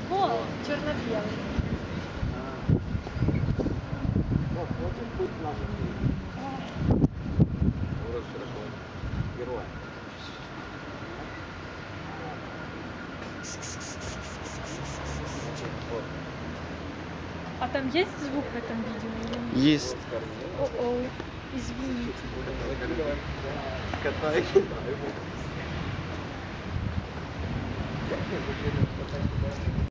Вот, черно-белый. Вот путь наших героя. А там есть звук в этом видео или нет? Есть. О-оу, извините. Катай.